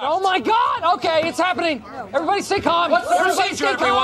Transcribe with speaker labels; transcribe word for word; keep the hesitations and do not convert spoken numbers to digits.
Speaker 1: Oh my God! Okay, it's happening. Everybody stay calm.
Speaker 2: What's the
Speaker 1: Everybody
Speaker 2: procedure,
Speaker 1: stay calm.